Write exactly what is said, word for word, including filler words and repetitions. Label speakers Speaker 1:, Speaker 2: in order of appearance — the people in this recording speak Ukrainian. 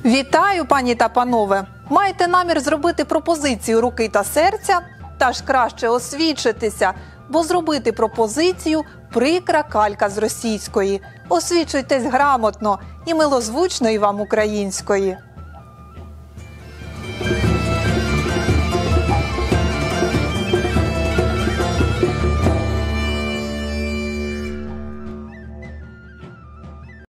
Speaker 1: Вітаю, пані та панове! Маєте намір зробити пропозицію руки та серця? Та ж краще освідчитися, бо зробити пропозицію – прикра калька з російської. Освічуйтесь грамотно і милозвучної вам української.